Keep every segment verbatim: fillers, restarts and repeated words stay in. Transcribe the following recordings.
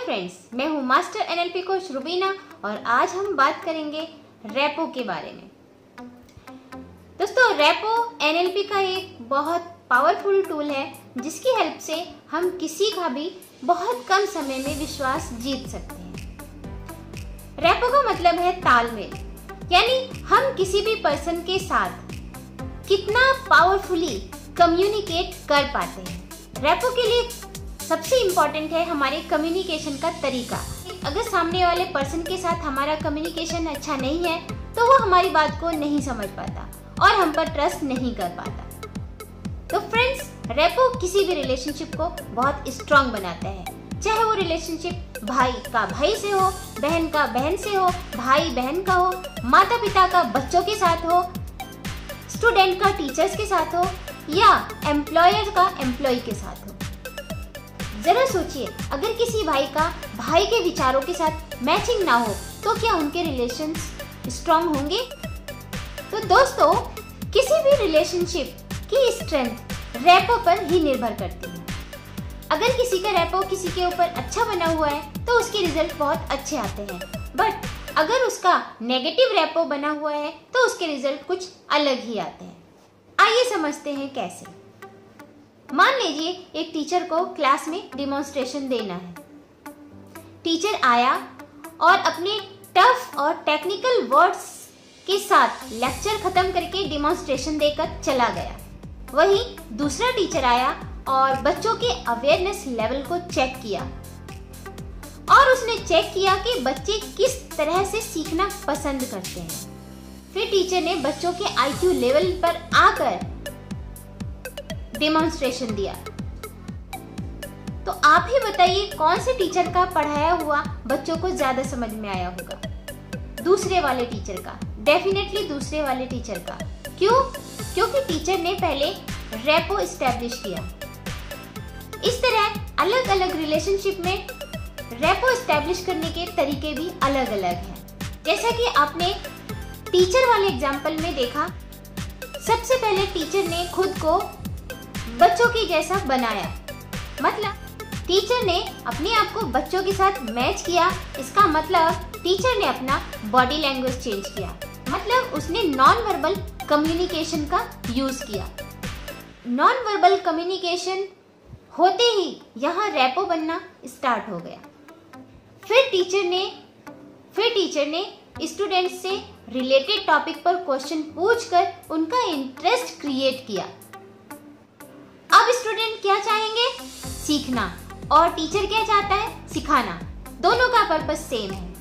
Friends, मैं हूँ master NLP coach Rubina और आज हम बात करेंगे रैपो के बारे में। दोस्तों, रैपो एनएलपी का एक बहुत पावरफुल टूल है जिसकी हेल्प से हम किसी का भी बहुत कम समय में विश्वास जीत सकते हैं। रैपो का मतलब है तालमेल, यानी हम किसी भी पर्सन के साथ कितना पावरफुली कम्युनिकेट कर पाते हैं। रैपो के लिए सबसे इम्पोर्टेंट है हमारे कम्युनिकेशन का तरीका। अगर सामने वाले पर्सन के साथ हमारा कम्युनिकेशन अच्छा नहीं है तो वो हमारी बात को नहीं समझ पाता और हम पर ट्रस्ट नहीं कर पाता। तो फ्रेंड्स, रैपो किसी भी रिलेशनशिप को बहुत स्ट्रांग बनाता है, चाहे वो रिलेशनशिप भाई का भाई से हो, बहन का बहन से हो, भाई बहन का हो, माता पिता का बच्चों के साथ हो, स्टूडेंट का टीचर्स के साथ हो या एम्प्लॉयर का एम्प्लॉय के साथ हो। जरा सोचिए, अगर किसी भाई का भाई के विचारों के साथ मैचिंग ना हो तो क्या उनके रिलेशंस स्ट्रांग होंगे? तो दोस्तों, किसी भी रिलेशनशिप की स्ट्रेंथ रैपो पर ही निर्भर करती है। अगर किसी का रैपो किसी के ऊपर अच्छा बना हुआ है तो उसके रिजल्ट बहुत अच्छे आते हैं, बट अगर उसका नेगेटिव रैपो बना हुआ है तो उसके रिजल्ट कुछ अलग ही आते हैं। आइए समझते हैं कैसे। मान लीजिए एक टीचर को क्लास में डिमॉन्स्ट्रेशन देना है। टीचर आया और अपने टफ और टेक्निकल वर्ड्स के साथ लेक्चर खत्म करके डिमॉन्स्ट्रेशन देकर चला गया। वहीं दूसरा टीचर आया और बच्चों के अवेयरनेस लेवल को चेक किया और उसने चेक किया कि बच्चे किस तरह से सीखना पसंद करते हैं। फिर टीचर ने बच्चों के आईक्यू लेवल पर आकर डेमोन्स्ट्रेशन दिया। तो आप ही बताइए, कौन से टीचर का पढ़ाया हुआ बच्चों को ज्यादा समझ में आया होगा? दूसरे वाले टीचर का, डेफिनेटली दूसरे वाले टीचर का। क्यों? क्योंकि टीचर ने पहले रैपो स्टैब्लिश किया। इस तरह अलग अलग रिलेशनशिप में रैपो स्टैब्लिश करने के तरीके भी अलग अलग हैं। जैसा कि आपने टीचर वाले एग्जाम्पल में देखा, सबसे पहले टीचर ने खुद को बच्चों के जैसा बनाया, मतलब टीचर ने अपने आप को बच्चों के साथ मैच किया। इसका मतलब टीचर ने अपना बॉडी लैंग्वेज चेंज किया, मतलब उसने नॉन वर्बल कम्युनिकेशन का यूज किया। नॉन वर्बल कम्युनिकेशन होते ही यहाँ रैपो बनना स्टार्ट हो गया। फिर टीचर ने फिर टीचर ने स्टूडेंट से रिलेटेड टॉपिक पर क्वेश्चन पूछकर उनका इंटरेस्ट क्रिएट किया। अब स्टूडेंट क्या चाहेंगे? सीखना। और टीचर क्या चाहता है? सिखाना। दोनों का पर्पस सेम है।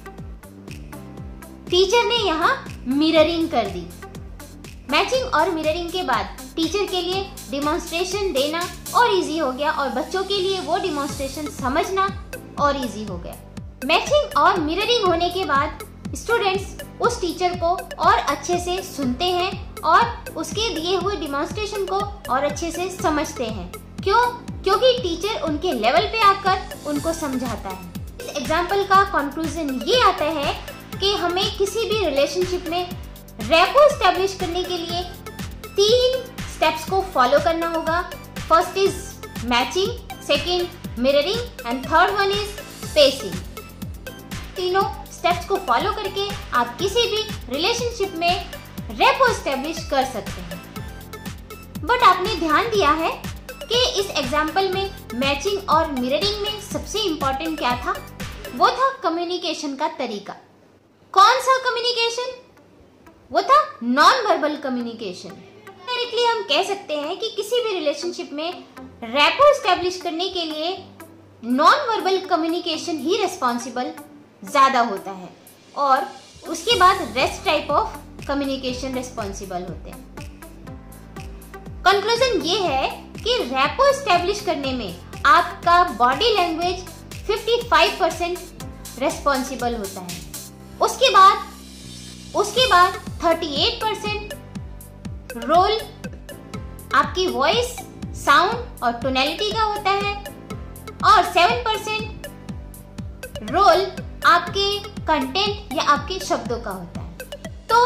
टीचर ने यहाँ मिररिंग कर दी। मैचिंग और मिररिंग के बाद टीचर के लिए डिमॉन्स्ट्रेशन देना और इजी हो गया और बच्चों के लिए वो डिमॉन्स्ट्रेशन समझना और इजी हो गया। मैचिंग और मिररिंग होने के बाद स्टूडेंट्स उस टीचर को और अच्छे से सुनते हैं और उसके दिए हुए डिमॉन्स्ट्रेशन को और अच्छे से समझते हैं। क्यों? क्योंकि टीचर उनके लेवल पे आकर उनको समझाता है। इस एग्जाम्पल का कंक्लूजन ये आता है कि हमें किसी भी रिलेशनशिप में रैपो स्टैब्लिश करने के लिए तीन स्टेप्स को फॉलो करना होगा। First is matching, second mirroring and third one is spacing. तीनों स्टेप्स को फॉलो करके आप किसी भी रिलेशनशिप में रैपो स्टैब्लिश कर सकते हैं। बट आपने ध्यान दिया है कि इस एग्जाम्पल में मैचिंग और मिररिंग में सबसे इम्पोर्टेंट क्या था? वो था कम्युनिकेशन का तरीका। कौन सा कम्युनिकेशन? वो था नॉन वर्बल कम्युनिकेशन। डायरेक्टली हम कह सकते हैं कि किसी भी रिलेशनशिप में रैपो स्टैब्लिश करने के लिए नॉन वर्बल कम्युनिकेशन ही रिस्पॉन्सिबल ज्यादा होता है और उसके बाद rest type of communication responsible होते हैं। कंक्लूजन ये है कि रैपो स्टैब्लिश करने में आपका बॉडी लैंग्वेज पचपन परसेंट रिस्पॉन्सिबल होता है। उसके बाद उसके बाद अड़तीस परसेंट रोल आपकी वॉइस, साउंड और टोनैलिटी का होता है और सात परसेंट रोल आपके कंटेंट या आपके शब्दों का होता है। तो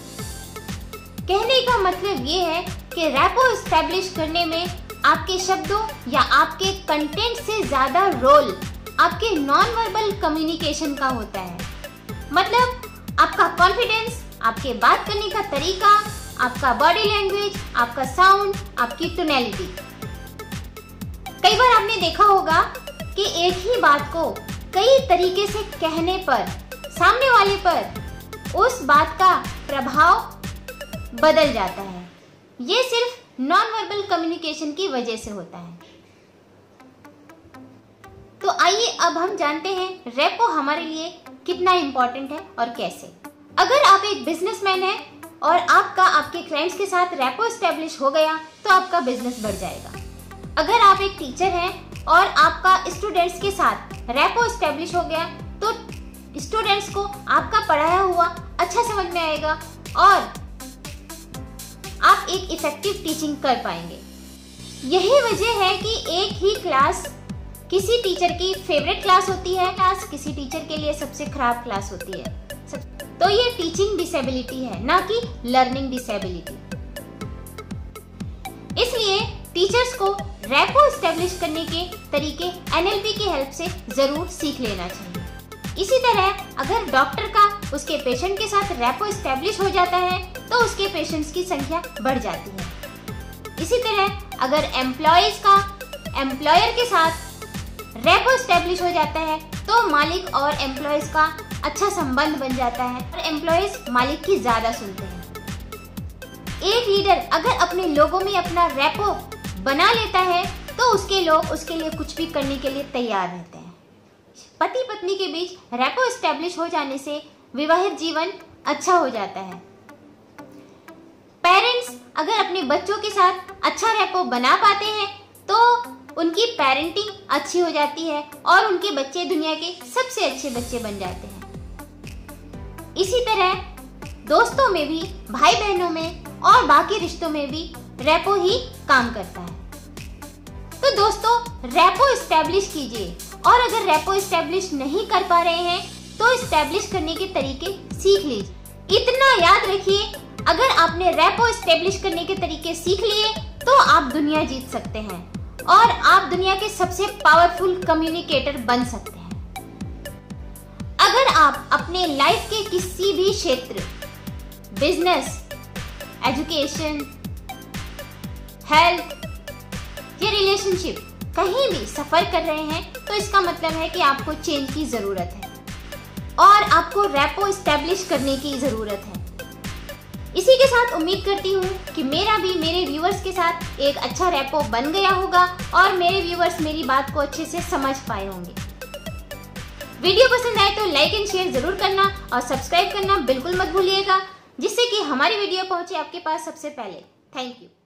कहने का मतलब ये है कि रैपो स्टैब्लिश करने में आपके शब्दों या आपके कंटेंट से ज्यादा रोल आपके नॉन वर्बल कम्युनिकेशन का होता है। मतलब आपका कॉन्फिडेंस, आपके बात करने का तरीका, आपका बॉडी लैंग्वेज, आपका साउंड, आपकी टोनैलिटी। कई बार आपने देखा होगा कि एक ही बात को कई तरीके से कहने पर सामने वाले पर उस बात का प्रभाव बदल जाता है। ये सिर्फ नॉन वर्बल कम्युनिकेशन की वजह से होता है। तो आइए अब हम जानते हैं रेपो हमारे लिए कितना इंपॉर्टेंट है और कैसे। अगर आप एक बिजनेसमैन हैं और आपका आपके क्लाइंट्स के साथ रेपो एस्टेब्लिश हो गया तो आपका बिजनेस बढ़ जाएगा। अगर आप एक टीचर हैं और आपका स्टूडेंट्स के साथ रेपो एस्टेब्लिश हो गया तो स्टूडेंट्स को आपका पढ़ाया हुआ अच्छा समझ में आएगा और आप एक इफेक्टिव टीचिंग कर पाएंगे। यही वजह है कि एक ही क्लास किसी टीचर की फेवरेट क्लास होती है, क्लास किसी टीचर के लिए सबसे खराब क्लास होती है। तो ये टीचिंग डिसेबिलिटी है, ना कि लर्निंग डिसेबिलिटी। इसलिए टीचर्स को रेपो एस्टेब्लिश करने के तरीके एनएलपी की हेल्प से जरूर सीख लेना चाहिए। इसी तरह अगर डॉक्टर का उसके पेशेंट के साथ रेपो एस्टेब्लिश हो जाता है तो उसके पेशेंट्स की संख्या बढ़ जाती है। इसी तरह अगर एम्प्लॉयज का एम्प्लॉयर के साथ रेपो एस्टेब्लिश हो जाता है तो मालिक और एम्प्लॉयज का अच्छा संबंध बन जाता है और एम्प्लॉयज मालिक की ज्यादा सुनते हैं। एक लीडर अगर अपने लोगों में अपना रेपो बना लेता है तो उसके लोग उसके लिए कुछ भी करने के लिए तैयार रहते हैं। पति पत्नी के बीच रेपो एस्टेब्लिश हो जाने से विवाहित जीवन अच्छा हो जाता है। पेरेंट्स अगर अपने बच्चों के साथ अच्छा रेपो बना पाते हैं तो उनकी पेरेंटिंग अच्छी हो जाती है और उनके बच्चे दुनिया के सबसे अच्छे बच्चे बन जाते हैं। इसी तरह दोस्तों में भी, भाई बहनों में और बाकी रिश्तों में भी रेपो ही काम करता है। तो दोस्तों रेपो एस्टेब्लिश कीजिए और अगर रेपो एस्टेब्लिश नहीं कर पा रहे हैं तो एस्टेब्लिश करने के तरीके सीख लीजिए। इतना याद रखिए, अगर आपने रेपो एस्टेब्लिश करने के तरीके सीख लिए तो आप दुनिया जीत सकते हैं और आप दुनिया के सबसे पावरफुल कम्युनिकेटर बन सकते हैं। अगर आप अपने लाइफ के किसी भी क्षेत्र, बिजनेस, एजुकेशन, हेल्थ या रिलेशनशिप कहीं भी सफर कर रहे हैं तो इसका मतलब है कि आपको चेंज की जरूरत है और आपको रेपो एस्टेब्लिश करने की जरूरत है। इसी के साथ उम्मीद करती हूँ कि मेरा भी मेरे व्यूअर्स के साथ एक अच्छा रेपो बन गया होगा और मेरे व्यूअर्स मेरी बात को अच्छे से समझ पाए होंगे। वीडियो पसंद आए तो लाइक एंड शेयर जरूर करना और सब्सक्राइब करना बिल्कुल मत भूलिएगा, जिससे कि हमारी वीडियो पहुंचे आपके पास सबसे पहले। Thank you.